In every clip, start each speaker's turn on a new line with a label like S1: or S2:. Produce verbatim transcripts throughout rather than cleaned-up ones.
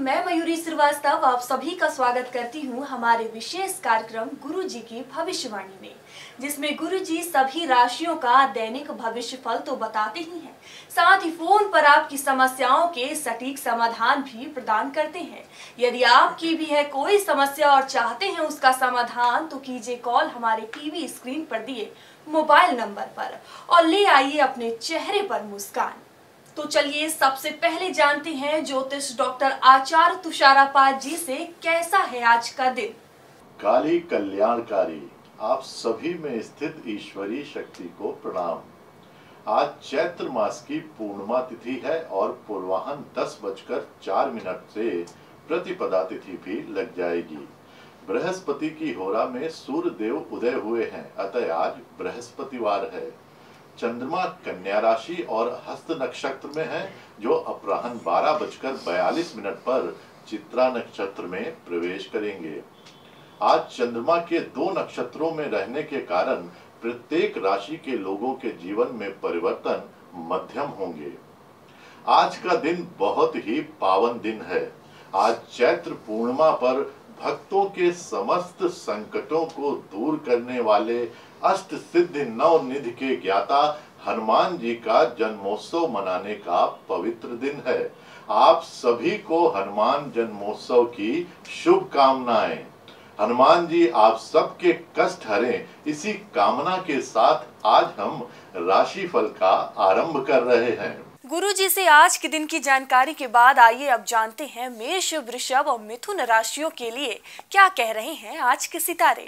S1: मैं मयूरी श्रीवास्तव आप सभी का स्वागत करती हूं हमारे विशेष कार्यक्रम गुरुजी की भविष्यवाणी में, जिसमें गुरुजी सभी राशियों का दैनिक भविष्य फल तो बताते ही हैं, साथ ही फोन पर आपकी समस्याओं के सटीक समाधान भी प्रदान करते हैं। यदि आपकी भी है कोई समस्या और चाहते हैं उसका समाधान, तो कीजिए कॉल हमारे टीवी स्क्रीन पर दिए मोबाइल नंबर पर और ले आइए अपने चेहरे पर मुस्कान। तो चलिए सबसे पहले जानते हैं ज्योतिष डॉक्टर आचार्य तुषारापाद जी से कैसा है आज का दिन।
S2: काली कल्याणकारी आप सभी में स्थित ईश्वरीय शक्ति को प्रणाम। आज चैत्र मास की पूर्णिमा तिथि है और पूर्वाहन दस बजकर चार मिनट से प्रतिपदा तिथि भी लग जाएगी। बृहस्पति की होरा में सूर्य देव उदय हुए हैं, अतः आज बृहस्पतिवार है। चंद्रमा कन्या राशि और हस्त नक्षत्र में है, जो अपराह्न बारह बजकर बयालीस मिनट पर चित्रा नक्षत्र में प्रवेश करेंगे। आज चंद्रमा के दो नक्षत्रों में रहने के कारण प्रत्येक राशि के लोगों के जीवन में परिवर्तन मध्यम होंगे। आज का दिन बहुत ही पावन दिन है। आज चैत्र पूर्णिमा पर भक्तों के समस्त संकटों को दूर करने वाले अष्ट सिद्धि नव निधि के ज्ञाता हनुमान जी का जन्मोत्सव मनाने का पवित्र दिन है। आप सभी को हनुमान जन्मोत्सव की शुभकामनाएं। हनुमान जी आप सबके कष्ट हरें, इसी कामना के साथ आज हम राशिफल का आरंभ कर रहे हैं।
S1: गुरुजी से आज के दिन की जानकारी के बाद आइए अब जानते हैं मेष, वृषभ और मिथुन राशियों के लिए क्या कह रहे हैं आज के सितारे।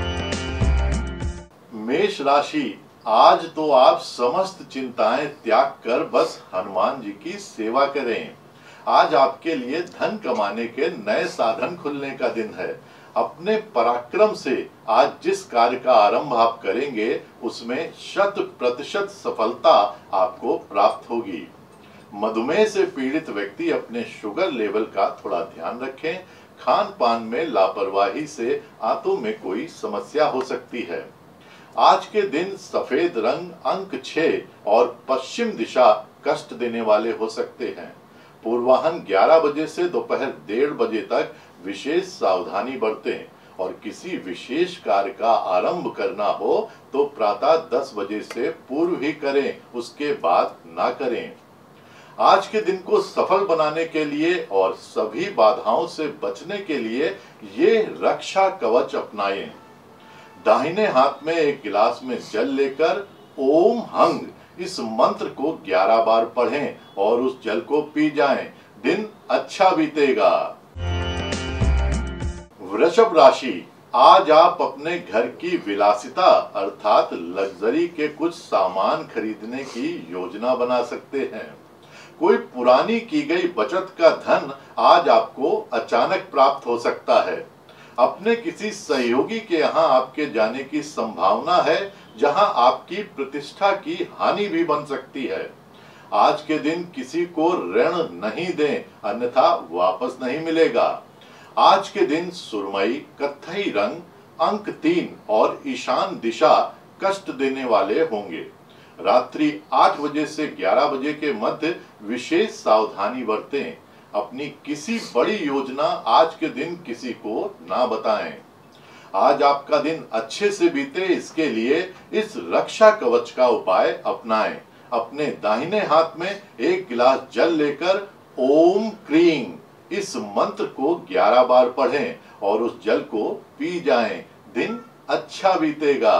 S2: मेष राशि, आज तो आप समस्त चिंताएं त्याग कर बस हनुमान जी की सेवा करें। आज आपके लिए धन कमाने के नए साधन खुलने का दिन है। अपने पराक्रम से आज जिस कार्य का आरंभ आप करेंगे उसमें शत प्रतिशत सफलता आपको प्राप्त होगी। मधुमेह से पीड़ित व्यक्ति अपने शुगर लेवल का थोड़ा ध्यान रखें। खान पान में लापरवाही से आंतों में कोई समस्या हो सकती है। आज के दिन सफेद रंग, अंक छह और पश्चिम दिशा कष्ट देने वाले हो सकते हैं। पूर्वाहन ग्यारह बजे से दोपहर डेढ़ बजे तक विशेष सावधानी बरतें और किसी विशेष कार्य का आरंभ करना हो तो प्रातः दस बजे से पूर्व ही करें, उसके बाद ना करें। आज के दिन को सफल बनाने के लिए और सभी बाधाओं से बचने के लिए ये रक्षा कवच अपनाएं। दाहिने हाथ में एक गिलास में जल लेकर ओम हंग इस मंत्र को ग्यारह बार पढ़ें और उस जल को पी जाएं। दिन अच्छा बीतेगा। वृषभ राशि, आज आप अपने घर की विलासिता अर्थात लग्जरी के कुछ सामान खरीदने की योजना बना सकते हैं। कोई पुरानी की गई बचत का धन आज आपको अचानक प्राप्त हो सकता है। अपने किसी सहयोगी के यहाँ आपके जाने की संभावना है, जहां आपकी प्रतिष्ठा की हानि भी बन सकती है। आज के दिन किसी को ऋण नहीं दें, अन्यथा वापस नहीं मिलेगा। आज के दिन सुरमई, कत्थई रंग, अंक तीन और ईशान दिशा कष्ट देने वाले होंगे। रात्रि आठ बजे से ग्यारह बजे के मध्य विशेष सावधानी बरतें। अपनी किसी बड़ी योजना आज के दिन किसी को ना बताएं। आज आपका दिन अच्छे से बीते, इसके लिए इस रक्षा कवच का उपाय अपनाएं। अपने दाहिने हाथ में एक गिलास जल लेकर ओम क्रीं इस मंत्र को ग्यारह बार पढ़ें और उस जल को पी जाएं। दिन अच्छा बीतेगा।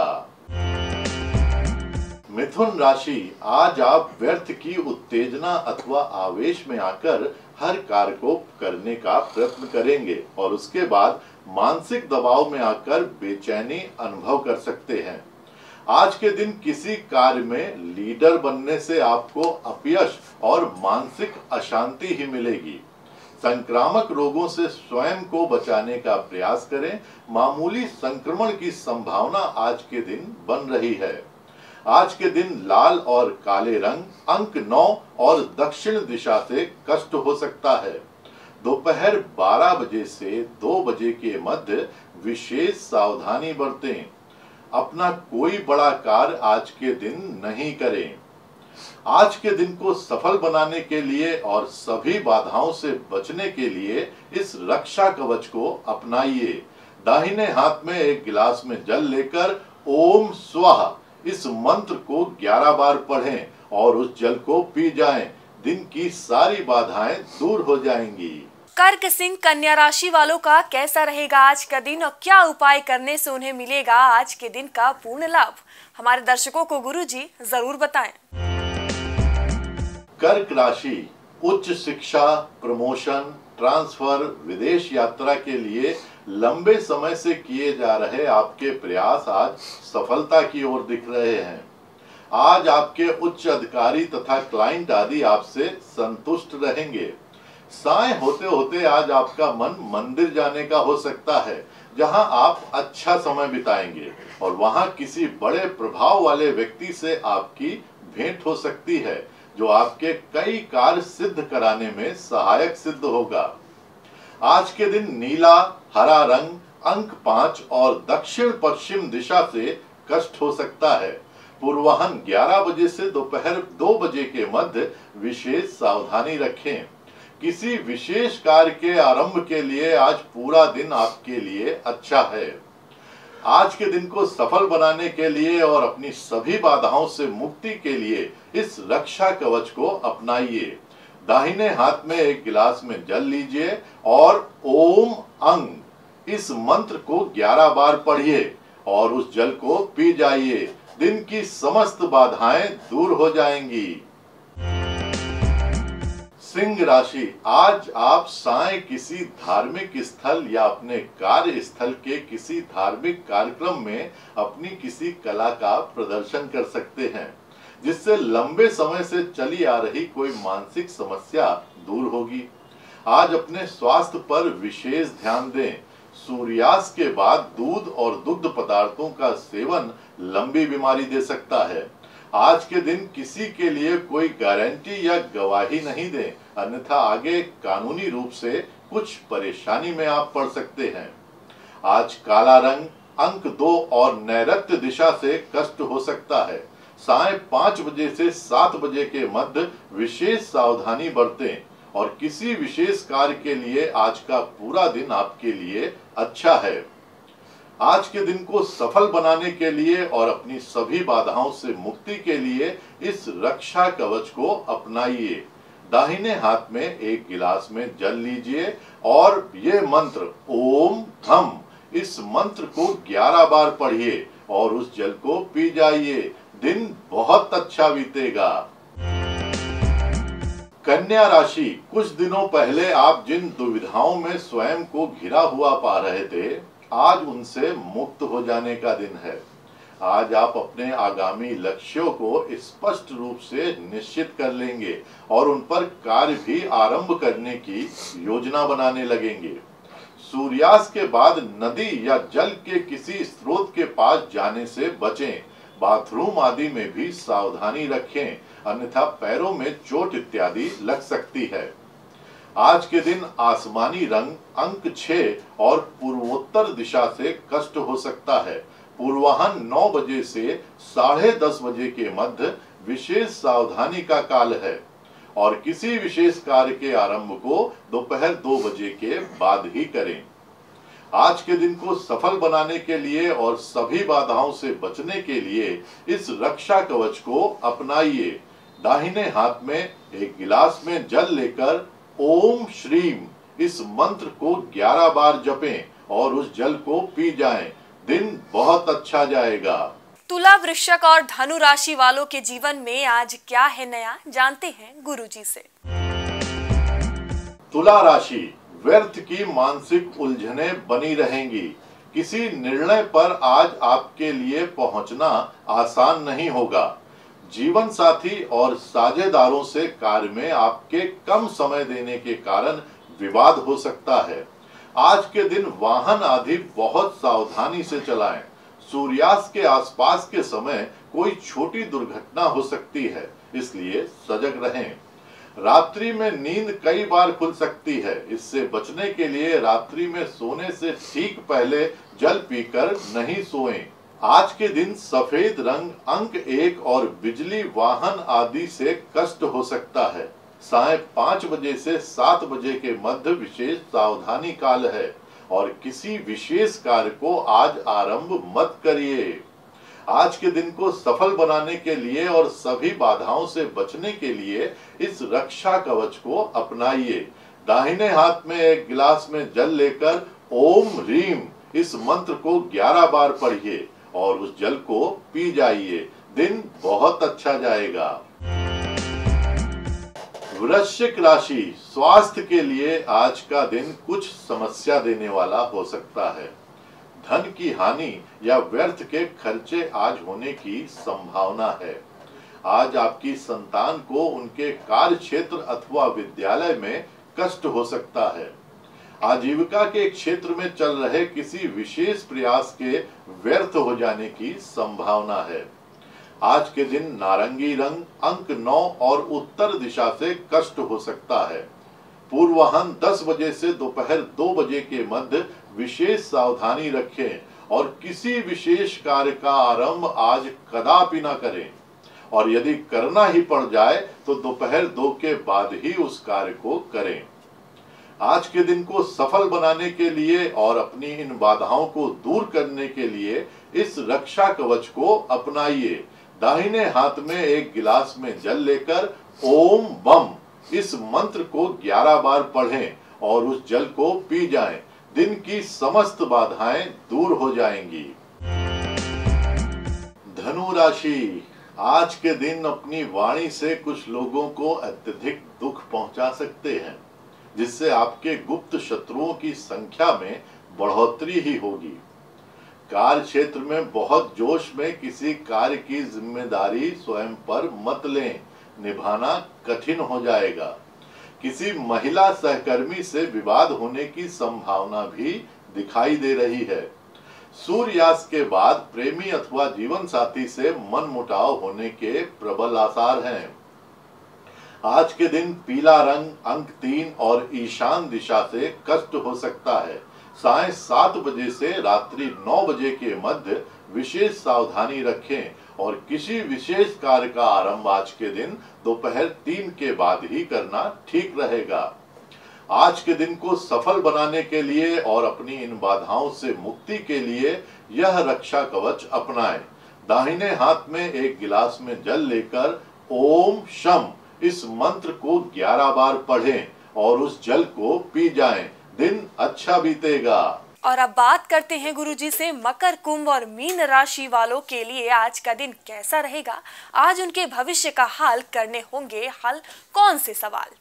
S2: मिथुन राशि, आज आप व्यर्थ की उत्तेजना अथवा आवेश में आकर हर कार्य को करने का प्रयत्न करेंगे और उसके बाद मानसिक दबाव में आकर बेचैनी अनुभव कर सकते हैं। आज के दिन किसी कार्य में लीडर बनने से आपको अपयश और मानसिक अशांति ही मिलेगी। संक्रामक रोगों से स्वयं को बचाने का प्रयास करें। मामूली संक्रमण की संभावना आज के दिन बन रही है। आज के दिन लाल और काले रंग, अंक नौ और दक्षिण दिशा से कष्ट हो सकता है। दोपहर बारह बजे से दो बजे के मध्य विशेष सावधानी बरतें। अपना कोई बड़ा कार्य आज के दिन नहीं करें। आज के दिन को सफल बनाने के लिए और सभी बाधाओं से बचने के लिए इस रक्षा कवच को अपनाइए। दाहिने हाथ में एक गिलास में जल लेकर ओम स्वः इस मंत्र को ग्यारह बार पढ़ें और उस जल को पी जाएं। दिन की सारी बाधाएं दूर हो जाएंगी।
S1: कर्क सिंह कन्या राशि वालों का कैसा रहेगा आज का दिन और क्या उपाय करने से उन्हें मिलेगा आज के दिन का पूर्ण लाभ, हमारे दर्शकों को गुरुजी जरूर बताएं।
S2: कर्क राशि उच्च शिक्षा, प्रमोशन, ट्रांसफर, विदेश यात्रा के लिए लंबे समय से किए जा रहे आपके प्रयास आज सफलता की ओर दिख रहे हैं। आज आपके उच्च अधिकारी तथा क्लाइंट आदि आपसे संतुष्ट रहेंगे। साय होते होते आज आपका मन मंदिर जाने का हो सकता है, जहां आप अच्छा समय बिताएंगे और वहां किसी बड़े प्रभाव वाले व्यक्ति से आपकी भेंट हो सकती है, जो आपके कई कार्य सिद्ध कराने में सहायक सिद्ध होगा। आज के दिन नीला, हरा रंग, अंक पांच और दक्षिण पश्चिम दिशा से कष्ट हो सकता है। पूर्वाह्न ग्यारह बजे से दोपहर दो बजे के मध्य विशेष सावधानी रखें। किसी विशेष कार्य के आरंभ के लिए आज पूरा दिन आपके लिए अच्छा है। आज के दिन को सफल बनाने के लिए और अपनी सभी बाधाओं से मुक्ति के लिए इस रक्षा कवच को अपनाइए। दाहिने हाथ में एक गिलास में जल लीजिए और ओम अंग इस मंत्र को ग्यारह बार पढ़िए और उस जल को पी जाइए। दिन की समस्त बाधाएं दूर हो जाएंगी। सिंह राशि, आज आप साय किसी धार्मिक स्थल या अपने कार्य स्थल के किसी धार्मिक कार्यक्रम में अपनी किसी कला का प्रदर्शन कर सकते हैं, जिससे लंबे समय से चली आ रही कोई मानसिक समस्या दूर होगी। आज अपने स्वास्थ्य पर विशेष ध्यान दें। सूर्यास्त के बाद दूध और दुग्ध पदार्थों का सेवन लंबी बीमारी दे सकता है। आज के दिन किसी के लिए कोई गारंटी या गवाही नहीं दें, अन्यथा आगे कानूनी रूप से कुछ परेशानी में आप पड़ सकते हैं। आज काला रंग, अंक दो और नैऋत्य दिशा से कष्ट हो सकता है। साय पांच बजे से सात बजे के मध्य विशेष सावधानी बरतें और किसी विशेष कार्य के लिए आज का पूरा दिन आपके लिए अच्छा है। आज के दिन को सफल बनाने के लिए और अपनी सभी बाधाओं से मुक्ति के लिए इस रक्षा कवच को अपनाइए। दाहिने हाथ में एक गिलास में जल लीजिए और ये मंत्र ओम धम इस मंत्र को ग्यारह बार पढ़िए और उस जल को पी जाइए। दिन बहुत अच्छा बीतेगा। कन्या राशि, कुछ दिनों पहले आप जिन दुविधाओं में स्वयं को घिरा हुआ पा रहे थे, आज उनसे मुक्त हो जाने का दिन है। आज आप अपने आगामी लक्ष्यों को स्पष्ट रूप से निश्चित कर लेंगे और उन पर कार्य भी आरंभ करने की योजना बनाने लगेंगे। सूर्यास्त के बाद नदी या जल के किसी स्रोत के पास जाने से बचें। बाथरूम आदि में भी सावधानी रखें, अन्यथा पैरों में चोट इत्यादि लग सकती है। आज के दिन आसमानी रंग, अंक छह और पूर्वोत्तर दिशा से कष्ट हो सकता है। पूर्वाह्न नौ बजे से साढ़े दस बजे के मध्य विशेष सावधानी का काल है और किसी विशेष कार्य के आरंभ को दोपहर दो बजे के बाद ही करें। आज के दिन को सफल बनाने के लिए और सभी बाधाओं से बचने के लिए इस रक्षा कवच को अपनाइए। दाहिने हाथ में एक गिलास में जल लेकर ओम श्रीम इस मंत्र को ग्यारह बार जपें और उस जल को पी जाएं। दिन बहुत अच्छा जाएगा।
S1: तुला, वृश्चिक और धनु राशि वालों के जीवन में आज क्या है नया, जानते हैं गुरुजी से।
S2: तुला राशि, व्यर्थ की मानसिक उलझने बनी रहेंगी। किसी निर्णय पर आज आपके लिए पहुंचना आसान नहीं होगा। जीवन साथी और साझेदारों से कार्य में आपके कम समय देने के कारण विवाद हो सकता है। आज के दिन वाहन आदि बहुत सावधानी से चलाएं। सूर्यास्त के आसपास के समय कोई छोटी दुर्घटना हो सकती है, इसलिए सजग रहें। रात्रि में नींद कई बार खुल सकती है, इससे बचने के लिए रात्रि में सोने से ठीक पहले जल पीकर नहीं सोएं। आज के दिन सफेद रंग, अंक एक और बिजली, वाहन आदि से कष्ट हो सकता है। साय पाँच बजे से सात बजे के मध्य विशेष सावधानी काल है और किसी विशेष कार्य को आज आरंभ मत करिए। आज के दिन को सफल बनाने के लिए और सभी बाधाओं से बचने के लिए इस रक्षा कवच को अपनाइए। दाहिने हाथ में एक गिलास में जल लेकर ओम ह्रीम इस मंत्र को ग्यारह बार पढ़िए और उस जल को पी जाइए। दिन बहुत अच्छा जाएगा। वृश्चिक राशि, स्वास्थ्य के लिए आज का दिन कुछ समस्या देने वाला हो सकता है। धन की हानि या व्यर्थ के खर्चे आज होने की संभावना है। आज आपकी संतान को उनके कार्य क्षेत्र अथवा विद्यालय में कष्ट हो सकता है। आजीविका के क्षेत्र में चल रहे किसी विशेष प्रयास के व्यर्थ हो जाने की संभावना है। आज के दिन नारंगी रंग, अंक नौ और उत्तर दिशा से कष्ट हो सकता है। पूर्वाह्न दस बजे से दोपहर दो बजे के मध्य विशेष सावधानी रखें और किसी विशेष कार्य का आरंभ आज कदापि न करें, और यदि करना ही पड़ जाए तो दोपहर दो के बाद ही उस कार्य को करें। आज के दिन को सफल बनाने के लिए और अपनी इन बाधाओं को दूर करने के लिए इस रक्षा कवच को अपनाइए। दाहिने हाथ में एक गिलास में जल लेकर ओम बम इस मंत्र को ग्यारह बार पढ़ें और उस जल को पी जाएं। दिन की समस्त बाधाएं दूर हो जाएंगी। धनु राशि, आज के दिन अपनी वाणी से कुछ लोगों को अत्यधिक दुख पहुंचा सकते हैं, जिससे आपके गुप्त शत्रुओं की संख्या में बढ़ोतरी ही होगी। कार्य क्षेत्र में बहुत जोश में किसी कार्य की जिम्मेदारी स्वयं पर मत लें, निभाना कठिन हो जाएगा। किसी महिला सहकर्मी से विवाद होने की संभावना भी दिखाई दे रही है। सूर्यास्त के बाद प्रेमी अथवा जीवन साथी से मनमुटाव होने के प्रबल आसार हैं। आज के दिन पीला रंग, अंक तीन और ईशान दिशा से कष्ट हो सकता है। साय सात बजे से रात्रि नौ बजे के मध्य विशेष सावधानी रखें और किसी विशेष कार्य का आरंभ आज के दिन दोपहर तीन के बाद ही करना ठीक रहेगा। आज के दिन को सफल बनाने के लिए और अपनी इन बाधाओं से मुक्ति के लिए यह रक्षा कवच अपनाएं। दाहिने हाथ में एक गिलास में जल लेकर ओम शम इस मंत्र को ग्यारह बार पढ़ें और उस जल को पी जाएं। दिन अच्छा बीतेगा।
S1: और अब बात करते हैं गुरुजी से मकर, कुंभ और मीन राशि वालों के लिए आज का दिन कैसा रहेगा। आज उनके भविष्य का हाल करने होंगे हल कौन से सवाल।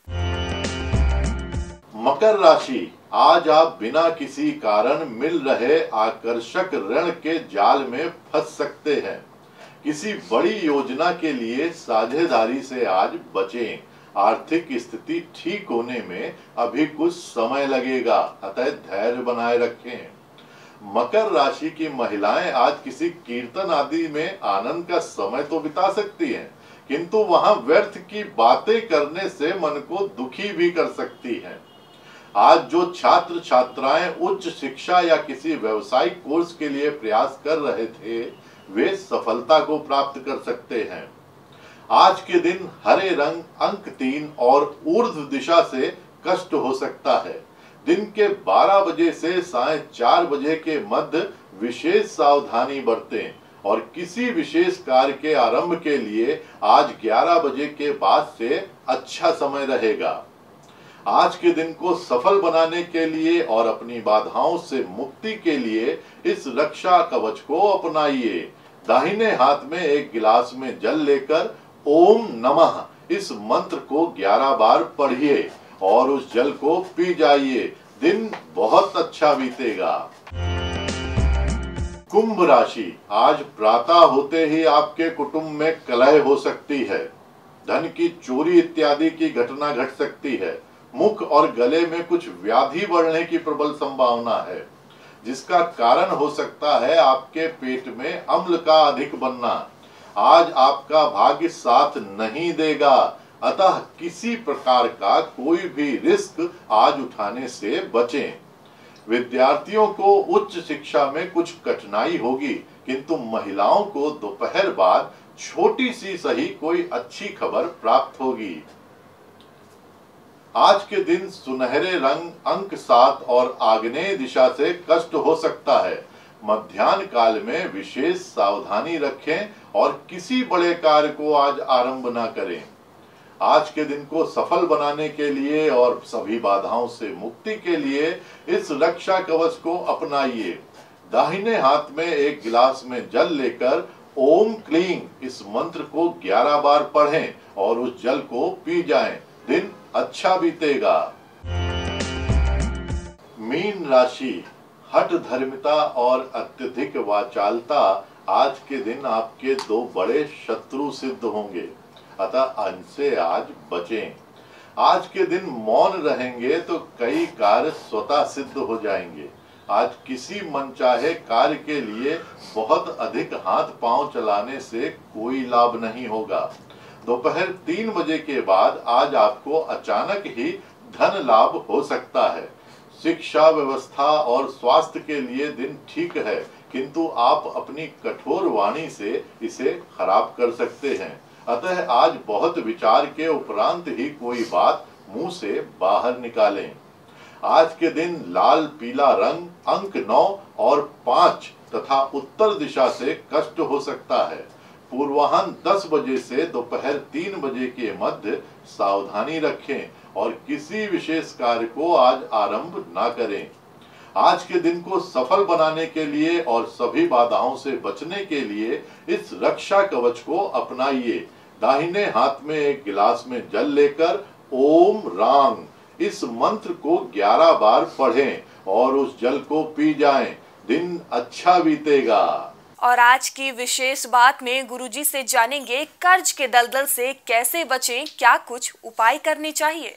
S2: मकर राशि, आज आप बिना किसी कारण मिल रहे आकर्षक ऋण के जाल में फंस सकते हैं। किसी बड़ी योजना के लिए साझेदारी से आज बचें। आर्थिक स्थिति ठीक होने में अभी कुछ समय लगेगा, अतः धैर्य बनाए रखें। मकर राशि की महिलाएं आज किसी कीर्तन आदि में आनंद का समय तो बिता सकती हैं, किंतु वहां व्यर्थ की बातें करने से मन को दुखी भी कर सकती हैं। आज जो छात्र छात्राएं उच्च शिक्षा या किसी व्यावसायिक कोर्स के लिए प्रयास कर रहे थे, वे सफलता को प्राप्त कर सकते हैं। आज के दिन हरे रंग, अंक तीन और ऊर्ध्व दिशा से कष्ट हो सकता है। दिन के बारह बजे से साय चार बजे के मध्य विशेष सावधानी बरतें और किसी विशेष कार्य के आरंभ के लिए आज ग्यारह बजे के बाद से अच्छा समय रहेगा। आज के दिन को सफल बनाने के लिए और अपनी बाधाओं से मुक्ति के लिए इस रक्षा कवच को अपनाइए। दाहिने हाथ में एक गिलास में जल लेकर ओम नमः इस मंत्र को ग्यारह बार पढ़िए और उस जल को पी जाइए। दिन बहुत अच्छा बीतेगा। कुंभ राशि, आज प्रातः होते ही आपके कुटुंब में कलह हो सकती है। धन की चोरी इत्यादि की घटना घट सकती है। मुख और गले में कुछ व्याधि बढ़ने की प्रबल संभावना है, जिसका कारण हो सकता है आपके पेट में अम्ल का अधिक बनना। आज आपका भाग्य साथ नहीं देगा, अतः किसी प्रकार का कोई भी रिस्क आज उठाने से बचें। विद्यार्थियों को उच्च शिक्षा में कुछ कठिनाई होगी, किंतु महिलाओं को दोपहर बाद छोटी सी सही कोई अच्छी खबर प्राप्त होगी। आज के दिन सुनहरे रंग, अंक सात और आग्नेय दिशा से कष्ट हो सकता है। मध्याह्न काल में विशेष सावधानी रखें और किसी बड़े कार्य को आज आरंभ न करें। आज के दिन को सफल बनाने के लिए और सभी बाधाओं से मुक्ति के लिए इस रक्षा कवच को अपनाइए। दाहिने हाथ में एक गिलास में जल लेकर ओम क्लीं इस मंत्र को ग्यारह बार पढ़ें और उस जल को पी जाएं। दिन अच्छा बीतेगा। मीन राशि, हठ धर्मिता और अत्यधिक वाचालता आज के दिन आपके दो बड़े शत्रु सिद्ध होंगे, अतः इनसे आज बचें। आज के दिन मौन रहेंगे तो कई कार्य स्वतः सिद्ध हो जाएंगे। आज किसी मनचाहे कार्य के लिए बहुत अधिक हाथ पांव चलाने से कोई लाभ नहीं होगा। दोपहर तीन बजे के बाद आज आपको अचानक ही धन लाभ हो सकता है। शिक्षा व्यवस्था और स्वास्थ्य के लिए दिन ठीक है, किंतु आप अपनी कठोर वाणी से इसे खराब कर सकते हैं। अतः आज बहुत विचार के उपरांत ही कोई बात मुंह से बाहर निकालें। आज के दिन लाल पीला रंग, अंक नौ और पाँच तथा उत्तर दिशा से कष्ट हो सकता है। पूर्वाह्न दस बजे से दोपहर तीन बजे के मध्य सावधानी रखें और किसी विशेष कार्य को आज आरंभ ना करें। आज के दिन को सफल बनाने के लिए और सभी बाधाओं से बचने के लिए इस रक्षा कवच को अपनाइए। दाहिने हाथ में एक गिलास में जल लेकर ओम रांग इस मंत्र को ग्यारह बार पढ़ें और उस जल को पी जाएं। दिन अच्छा बीतेगा।
S1: और आज की विशेष बात में गुरुजी से जानेंगे कर्ज के दलदल से कैसे बचें, क्या कुछ उपाय करने चाहिए।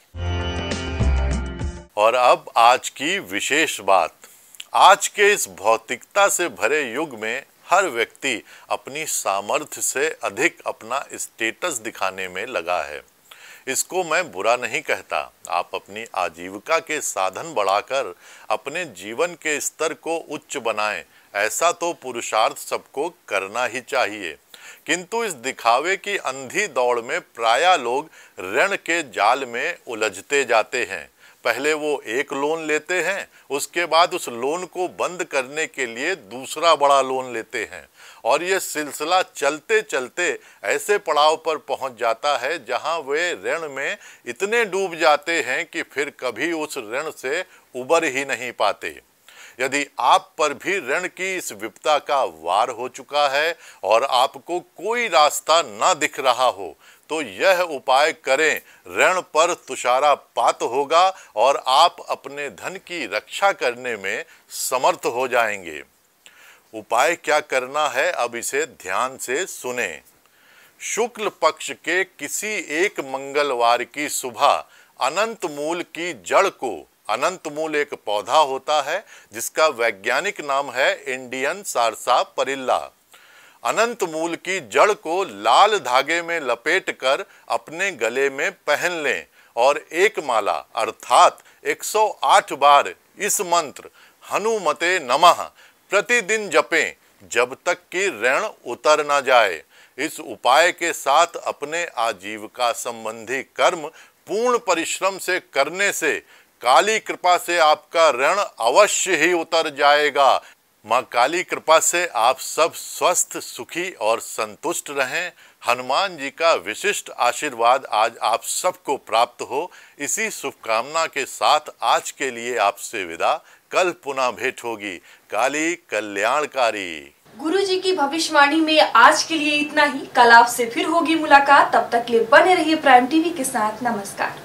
S2: और अब आज की विशेष बात। आज के इस भौतिकता से भरे युग में हर व्यक्ति अपनी सामर्थ्य से अधिक अपना स्टेटस दिखाने में लगा है। इसको मैं बुरा नहीं कहता। आप अपनी आजीविका के साधन बढ़ाकर अपने जीवन के स्तर को उच्च बनाएं, ऐसा तो पुरुषार्थ सबको करना ही चाहिए। किंतु इस दिखावे की अंधी दौड़ में प्रायः लोग ऋण के जाल में उलझते जाते हैं। पहले वो एक लोन लेते हैं, उसके बाद उस लोन को बंद करने के लिए दूसरा बड़ा लोन लेते हैं और ये सिलसिला चलते चलते ऐसे पड़ाव पर पहुंच जाता है जहां वे ऋण में इतने डूब जाते हैं कि फिर कभी उस ऋण से उबर ही नहीं पाते। यदि आप पर भी ऋण की इस विपदा का वार हो चुका है और आपको कोई रास्ता ना दिख रहा हो, तो यह उपाय करें। ऋण पर तुषारापात होगा और आप अपने धन की रक्षा करने में समर्थ हो जाएंगे। उपाय क्या करना है, अब इसे ध्यान से सुने। शुक्ल पक्ष के किसी एक मंगलवार की सुबह अनंत मूल की जड़ को, अनंत मूल एक पौधा होता है जिसका वैज्ञानिक नाम है इंडियन सारसापरिल्ला। अनंत मूल की जड़ को लाल धागे में लपेटकर अपने गले में पहन लें और एक माला अर्थात एक सौ आठ बार इस मंत्र हनुमते नमः प्रतिदिन जपें जब तक कि ऋण उतर न जाए। इस उपाय के साथ अपने आजीविका संबंधी कर्म पूर्ण परिश्रम से करने से काली कृपा से आपका ऋण अवश्य ही उतर जाएगा। माँ काली कृपा से आप सब स्वस्थ, सुखी और संतुष्ट रहें। हनुमान जी का विशिष्ट आशीर्वाद आज आप सबको प्राप्त हो। इसी शुभकामना के साथ आज के लिए आपसे विदा। कल पुनः भेंट होगी। काली कल्याणकारी।
S1: गुरुजी की भविष्यवाणी में आज के लिए इतना ही। कल आपसे फिर होगी मुलाकात। तब तक के लिए बने रहिए प्राइम टीवी के साथ। नमस्कार।